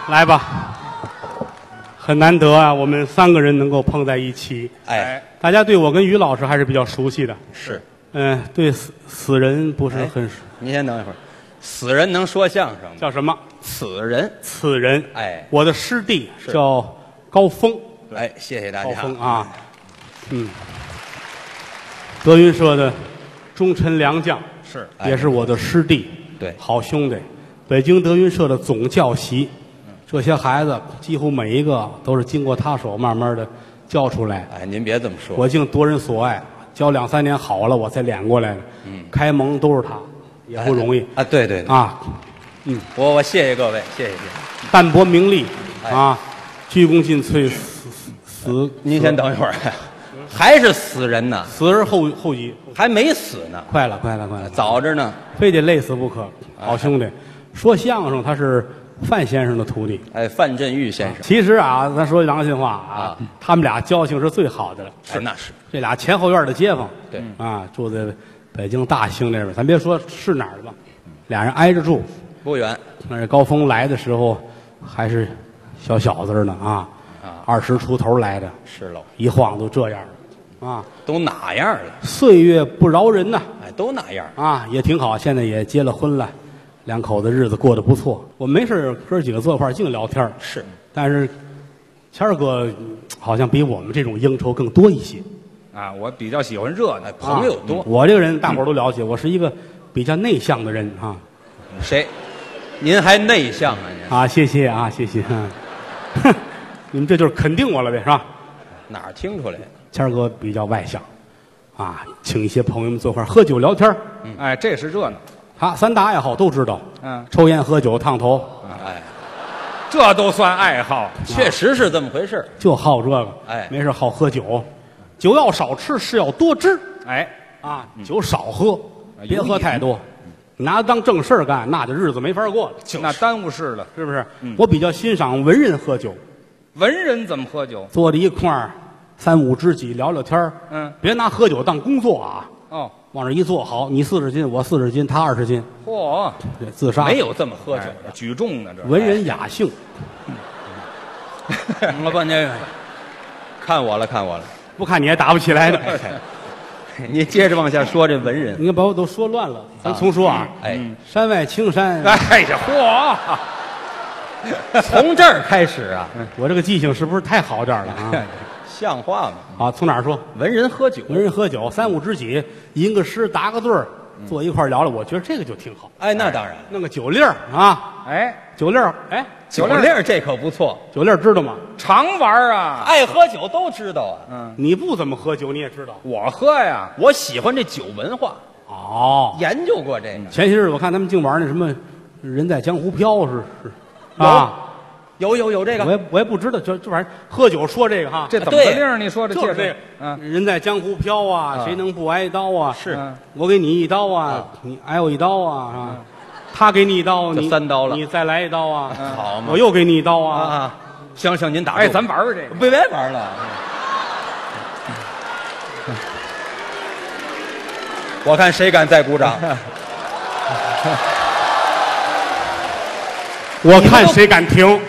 来吧，很难得啊，我们3个人能够碰在一起。 哎， 大家对我跟于老师还是比较熟悉的。 是。 对死人不是很熟。 您先等一会儿，死人能说相声吗？ 叫什么？ 此人。 此人。 哎， 我的师弟叫高峰。 哎，谢谢大家。 高峰啊，德云社的忠臣良将， 是也是我的师弟， 对， 好兄弟。北京德云社的总教习，这些孩子几乎每一个都是经过他手慢慢的教出来。 哎，您别这么说， 我竟夺人所爱，教2、3年好了，我才练过来的。开蒙都是他，也不容易啊。对对对啊， 我谢谢各位，谢谢。 淡泊名利啊，鞠躬尽瘁，死。 您先等一会儿，还是死人呢？ 死而后已， 还没死呢。 快了， 早着呢， 非得累死不可。好兄弟，说相声他是范先生的徒弟。 哎，范振钰先生。 其实啊，咱说良心话啊，他们俩交情是最好的了。 是那是， 这俩前后院的街坊。 对啊，住在北京大兴那边，咱别说是哪儿的吧，俩人挨着住， 不远。 那是高峰来的时候还是小子呢啊，20出头来的。 是喽， 一晃都这样了啊， 都哪样了？ 岁月不饶人呐。 哎，都哪样啊，也挺好，现在也结了婚了。2口子日子过得不错，我没事哥几个坐一块儿净聊天。 是， 但是谦儿哥好像比我们这种应酬更多一些啊。我比较喜欢热闹， 朋友多。 我这个人大伙儿都了解，我是一个比较内向的人啊。 谁？您还内向啊？您啊，谢谢啊，谢谢。你们这就是肯定我了呗，是吧？ 哪儿听出来？ 谦儿哥比较外向，啊，请一些朋友们坐一块儿喝酒聊天。 哎，这是热闹。 他3大爱好都知道，抽烟、喝酒、烫头， 哎， 这都算爱好， 确实是这么回事。 就好这个， 哎， 没事好喝酒，酒要少吃，事要多知。 哎， 啊，酒少喝，别喝太多，拿它当正事儿干，那这日子没法过了， 那耽误事了， 是不是？我比较欣赏文人喝酒， 文人怎么喝酒？ 坐在一块儿，3、5知己聊聊天别拿喝酒当工作啊。 哦， 往这一坐，好，你40斤，我40斤，他20斤， 嚯， 自杀没有这么喝酒的， 举重呢，这文人雅兴。 我半天看我了， 不看你还打不起来呢。 你接着往下说这文人， 你看把我都说乱了，咱重说啊。 哎， 山外青山， 哎呀，嚯， 从这儿开始啊， 我这个记性是不是太好点了啊？ 像话吗？ 好，从哪儿说？ 文人喝酒， 文人喝酒，3、5知己吟个诗，答个对儿，坐一块儿聊聊，我觉得这个就挺好。 哎，那当然， 弄个酒粒儿啊， 哎， 酒粒儿，哎， 酒粒儿这可不错， 酒粒儿知道吗？ 常玩啊， 爱喝酒都知道啊。 你不怎么喝酒，你也知道。 我喝呀， 我喜欢这酒文化， 哦， 研究过这个。 前些日子我看他们净玩那什么“人在江湖飘”是啊， 有这个， 我也不知道，这玩意儿喝酒说这个哈， 这怎么个令？你说这就是这个，人在江湖飘啊，谁能不挨刀啊？ 是， 我给你一刀啊，你挨我一刀啊，是吧？他给你一刀，你 3刀了， 你再来一刀啊， 好嘛， 我又给你一刀啊， 行，您打住， 哎，咱玩玩这个， 别玩了。我看谁敢再鼓掌。 我看谁敢停。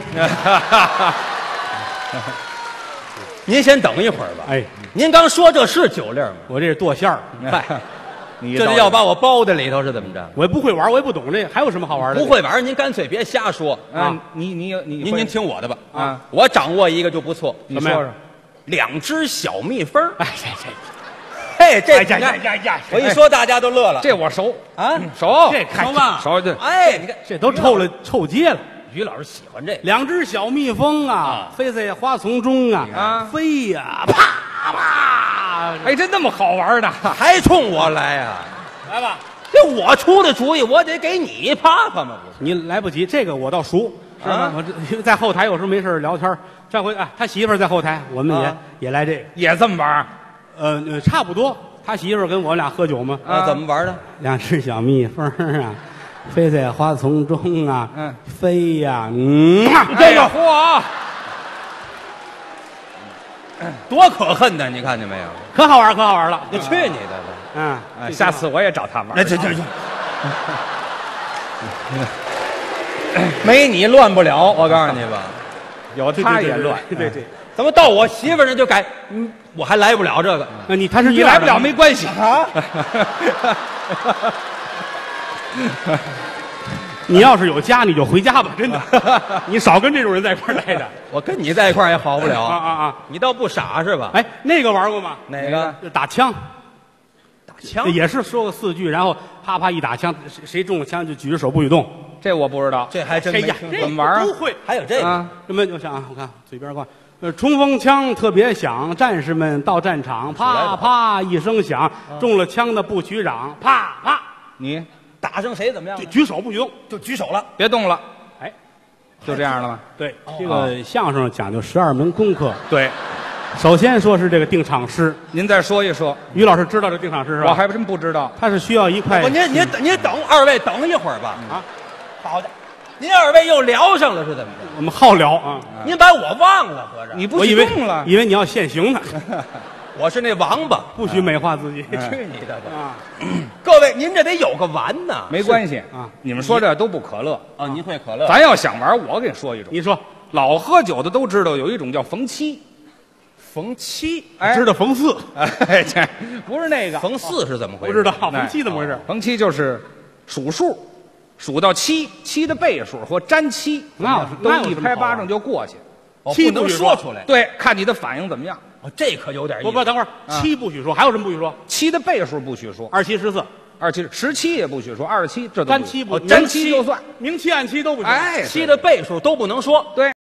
您先等一会儿吧。 哎， 您刚说这是酒粒吗？ 我这是剁馅儿。 嗨，这是要把我包在里头是怎么着？ 我也不会玩，我也不懂这个，还有什么好玩的？ 不会玩，您干脆别瞎说啊！您听我的吧啊！ 我掌握一个就不错， 你说说 ，2只小蜜蜂。 哎， 嘿，这呀！ 我一说大家都乐了。 这我熟啊， 熟， 这熟吗？ 熟这。 哎，你看这都臭街了。 于老师喜欢这 2只小蜜蜂啊，飞在花丛中啊，飞呀，啪啪！ 哎，这那么好玩的， 还冲我来呀？ 来吧， 这我出的主意，我得给你啪啪嘛。 你来不及，这个我倒熟，是吧？我这在后台有时候没事聊天，这回他媳妇儿在后台，我们也来这个， 也这么玩。 差不多。他媳妇儿跟我俩喝酒嘛， 怎么玩的 ？2只小蜜蜂啊，飞在花丛中啊，飞呀， 这个嚯， 多可恨呢！你看见没有？ 可好玩了！ 你去你的吧！ 下次我也找他玩。 这。 没你乱不了，我告诉你吧，有对对对他也乱。 对对， 怎么到我媳妇儿那就改？我还来不了这个。 他是你来不了没关系啊。 你要是有家，你就回家吧，真的。你少跟这种人在一块儿待着。 我跟你在一块儿也好不了啊！ 你倒不傻是吧？ 哎，那个玩过吗？ 哪个就打枪， 打枪？ 也是说个4句，然后啪啪一打枪，谁中了枪就举着手不许动。 这我不知道。 这还真没听这过。 怎么玩啊都会。 还有这个啊， 人们就想啊，我看嘴边挂，冲锋枪特别响，战士们到战场，啪啪一声响，中了枪的不许嚷，啪啪， 你打成谁怎么样呢？ 举手不许动。 就举手了。 别动了， 哎， 就这样了吗？ 对，这个相声讲究12门功课。 对， 首先说是这个定场诗， 您再说一说， 于老师知道这定场诗是吧？ 我还真不知道。 它是需要一块您等二位等一会儿吧。 啊， 好的，您二位又聊上了是怎么着？ 我们好聊啊。 您把我忘了，合着你不许我以为动了， 以为你要现行呢， 我是那王八。 不许美化自己去你的吧！ 啊。 各位，您这得有个完呐。 没关系啊你们说这都不可乐， 哦，您会可乐？ 咱要想玩，我给你说一种。 你说老喝酒的都知道，有一种叫逢七。 逢七， 哎， 知道逢4， 哎，这不是那个。 逢4是怎么回事？ 不知道哎逢7怎么回事？ 逢七就是数数，数到7的倍数或沾7， 那都有什么好玩一拍巴掌就过去。 哦不能七不许说说出来。 对，看你的反应怎么样。 哦，这可有点意思。 不，等会儿7不许说，还有什么不许说 7的倍数不许说 ？2、7、14， ，17也不许说，27这都沾不许 7不沾7就算。 明7暗7都不许。 哎， 7的倍数都不能说。 对。